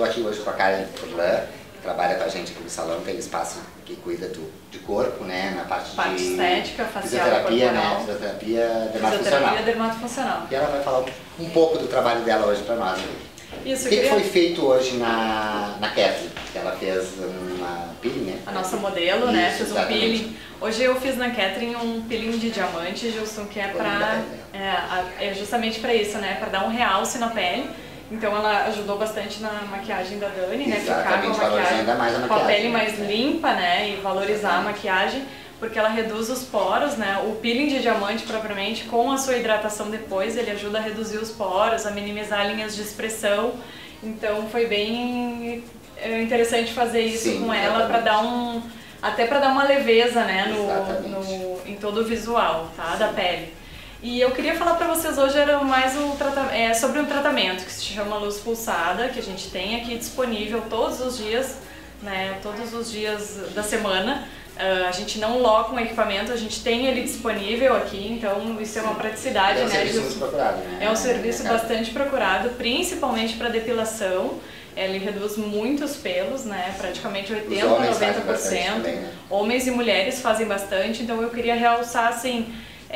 aqui hoje com a Karen Furlan, que trabalha com a gente aqui no salão, tem um espaço que cuida de corpo, né, na parte de estética, facial, fisioterapia, corporal, né, fisioterapia dermatofuncional. E ela vai falar um pouco do trabalho dela hoje para nós. Isso, o que foi feito hoje na Kathleen? Ela fez uma peeling, né? A nossa modelo, né? Fez um exatamente. peeling. Hoje eu fiz na Kathleen um peeling de diamante, Gilson, que é pra... É justamente para isso, né? Para dar um realce na pele. Então ela ajudou bastante na maquiagem da Dani, né? Ficar com a maquiagem, ainda mais a maquiagem, com a pele mais limpa, né? E valorizar a maquiagem, porque ela reduz os poros, né? O peeling de diamante propriamente, com a sua hidratação depois, ele ajuda a reduzir os poros, a minimizar linhas de expressão. Então foi bem interessante fazer isso com ela para dar até para dar uma leveza, né, em todo o visual, tá, da pele. E eu queria falar para vocês hoje era mais sobre um tratamento que se chama luz pulsada, que a gente tem aqui disponível todos os dias, né, todos os dias da semana. A gente não loca um equipamento, a gente tem ele disponível aqui, então isso é uma praticidade, né? É um serviço muito procurado, né? É um serviço bastante procurado, principalmente para depilação. Ele reduz muitos pelos, né? Praticamente 80% a 90%. Também, né? Homens e mulheres fazem bastante, então eu queria realçar assim,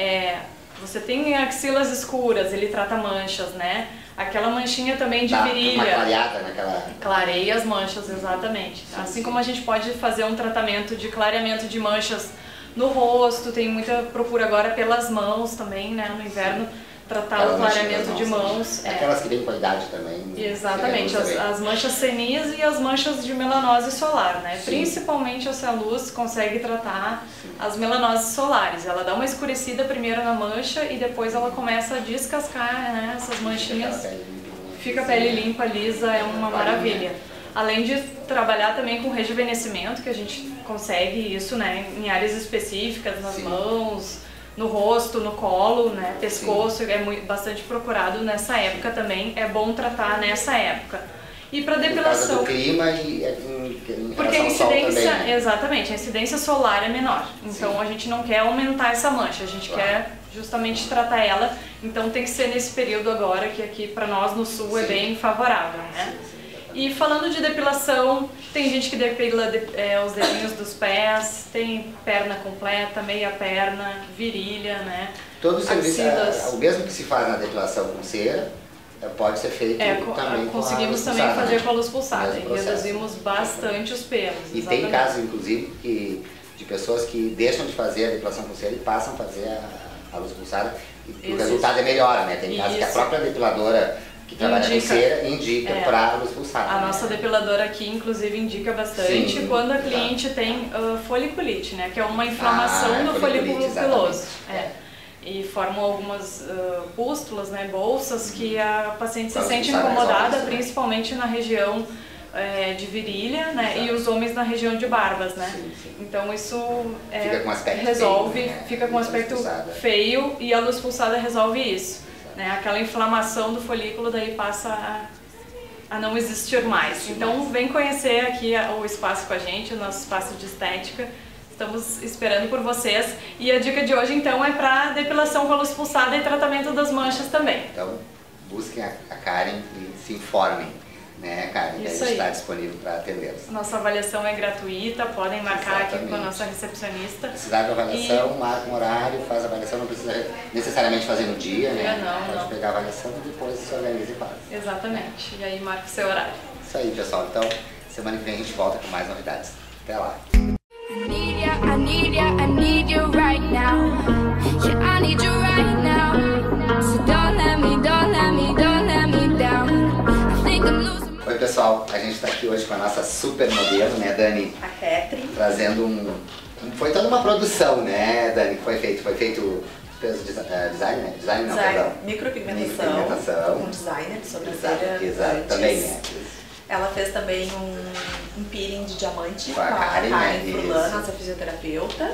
você tem axilas escuras, ele trata manchas, né? Aquela manchinha também de virilha. Uma clareada naquela... Clareia as manchas, exatamente. Sim, assim como a gente pode fazer um tratamento de clareamento de manchas no rosto, tem muita procura agora pelas mãos também, né? No inverno, tratar o clareamento de mãos. Aquelas que vêm com a idade também. Exatamente, as manchas senis e as manchas de melanose solar, né? Sim. Principalmente essa luz consegue tratar as melanoses solares. Ela dá uma escurecida primeiro na mancha e depois ela começa a descascar, né, essas manchinhas. Fica a pele limpa, lisa, é uma maravilha. Além de trabalhar também com rejuvenescimento, que a gente consegue isso, né, em áreas específicas, nas mãos, no rosto, no colo, né, pescoço, é bastante procurado nessa época também, é bom tratar nessa época. E para depilação... Por causa do clima e porque a incidência, também, né? Exatamente, a incidência solar é menor, então a gente não quer aumentar essa mancha, a gente quer justamente tratar ela, então tem que ser nesse período agora, que aqui para nós no sul é bem favorável, né? E falando de depilação, tem gente que depila os dedinhos dos pés, tem perna completa, meia perna, virilha, né? Todo o serviço, o mesmo que se faz na depilação com cera, pode ser feito também conseguimos com a luz também pulsada, fazer né? com a luz pulsada e reduzimos bastante os pelos. E tem casos, inclusive, de pessoas que deixam de fazer a depilação com cera e passam a fazer a luz pulsada e o resultado é melhor, né? Tem casos que a própria depiladora que trabalha com cera indica para a luz pulsada. A nossa depiladora aqui, inclusive, indica bastante quando a cliente tem foliculite, né? Que é uma inflamação do folículo piloso. E formam algumas pústulas, né? Bolsas que a paciente se sente incomodada, principalmente na região de virilha, né? E os homens na região de barbas, né? Então isso fica com aspecto resolve, feio, né? fica com aspecto feio e a luz pulsada resolve isso. Né? Aquela inflamação do folículo daí passa a não existir mais. Então vem conhecer aqui o espaço com a gente, o nosso espaço de estética. Estamos esperando por vocês. E a dica de hoje então é para depilação com a luz pulsada e tratamento das manchas também. Então busquem a Karen e se informem, né, Karen? Que a gente está disponível para atendê-los. Nossa avaliação é gratuita, podem marcar aqui com a nossa recepcionista. Precisar de avaliação, marca um horário, faz a avaliação, não precisa necessariamente fazer no dia, né? Pode pegar a avaliação e depois se organiza e faz. Exatamente, e aí marca o seu horário. Isso aí, pessoal. Então, semana que vem a gente volta com mais novidades. Até lá! I need you right now. Yeah, I need you right now. So don't let me down. I think I'm losing. Oi pessoal, a gente está aqui hoje com a nossa super modelo, né, Dani? A Kathleen. Trazendo foi toda uma produção, né, Dani, que foi feito design, né? Design não, perdão. Micropigmentação. Um designer de sobrancelha. Exato, também, né? Ela fez também um peeling de diamante com a Karen Furlan, nossa fisioterapeuta.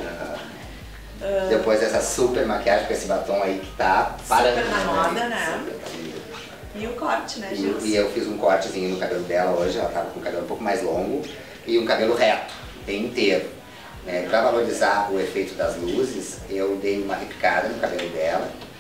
Depois essa super maquiagem com esse batom aí que tá super na moda, né? E o corte, né, Gil? E eu fiz um cortezinho no cabelo dela hoje, ela tava com o cabelo um pouco mais longo e um cabelo reto, bem inteiro. Para valorizar o efeito das luzes, eu dei uma repicada no cabelo dela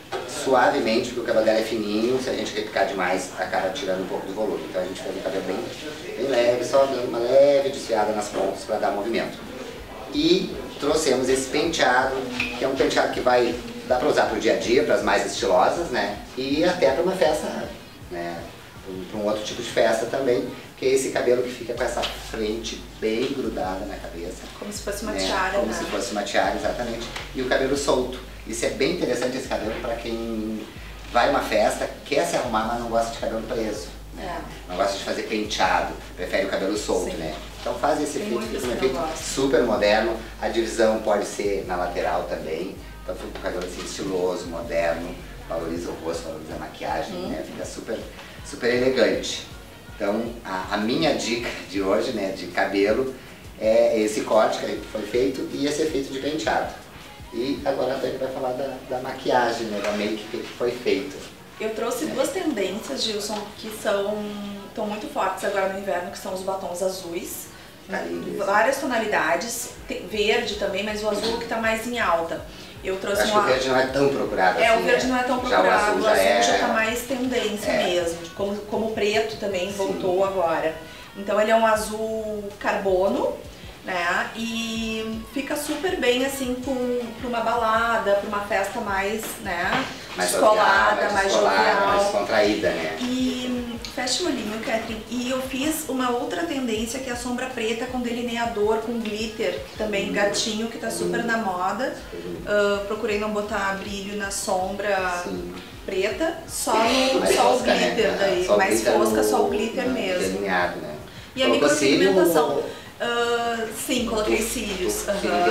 suavemente, porque o cabelo dela é fininho, se a gente repicar demais, acaba tirando um pouco do volume. Então a gente faz o cabelo bem leve, só dando uma leve desfiada nas pontas para dar movimento. E trouxemos esse penteado, que é um penteado que dá para usar para o dia a dia, para as mais estilosas, né? E até para uma festa, né? Para um outro tipo de festa também, que é esse cabelo que fica com essa frente bem grudada na cabeça. Como se fosse uma né? tiara, Como né? se fosse uma tiara, exatamente. E o cabelo solto. Isso é bem interessante, esse cabelo, para quem vai a uma festa, quer se arrumar, mas não gosta de cabelo preso. Né? Não gosta de fazer penteado, prefere o cabelo solto, né? Então faz esse efeito, fica um efeito super moderno. A divisão pode ser na lateral também. Então fica um cabelo assim estiloso, moderno, valoriza o rosto, valoriza a maquiagem, né? Fica super elegante. Então a minha dica de hoje, né, de cabelo, é esse corte que foi feito e esse efeito de penteado. E agora a Tânia vai falar da maquiagem, né, da make que foi feita. Eu trouxe duas tendências, Gilson, que estão muito fortes agora no inverno, que são os batons azuis. Várias tonalidades, verde também, mas o azul que está mais em alta. Eu trouxe acho que o verde não é tão procurado assim. O verde não é tão procurado, o azul já está mais tendência mesmo. Como o preto também voltou agora. Então ele é um azul carbono, né? E fica super bem assim para uma balada, para uma festa mais, né? Mais descolada, mais jovial, mais contraída, né? E fecha o olhinho, Catherine. E eu fiz uma outra tendência que é a sombra preta com delineador, com glitter, também gatinho, que tá super na moda. Procurei não botar brilho na sombra preta, só o glitter, né? Daí, só mais glitter fosca, só o glitter mesmo. Delineado, né? E a micropigmentação. Sim, coloquei cílios.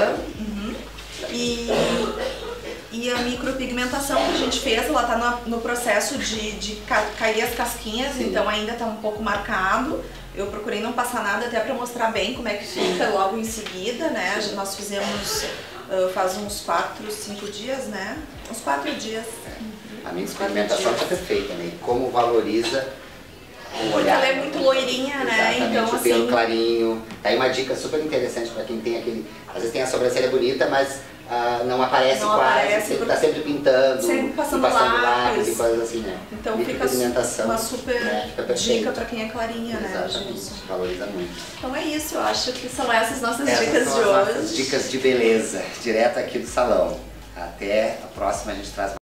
E a micropigmentação que a gente fez, ela tá no processo de cair as casquinhas, então ainda tá um pouco marcado. Eu procurei não passar nada até para mostrar bem como é que fica logo em seguida, né? Nós fizemos faz uns 4, 5 dias, né? Uns 4 dias. A micropigmentação tá perfeita, né? Como valoriza o olhar. Ela é muito loirinha, né? Exatamente, então o pelo assim... clarinho. Tá aí uma dica super interessante para quem tem aquele... Às vezes tem a sobrancelha bonita, mas não aparece quase, tá sempre pintando, sempre passando lápis e coisas assim, né? Então fica uma super dica para quem é clarinha, né? Exatamente, valoriza muito. Então é isso, eu acho que são essas nossas dicas de hoje. Nossas dicas de beleza, direto aqui do salão. Até a próxima, a gente traz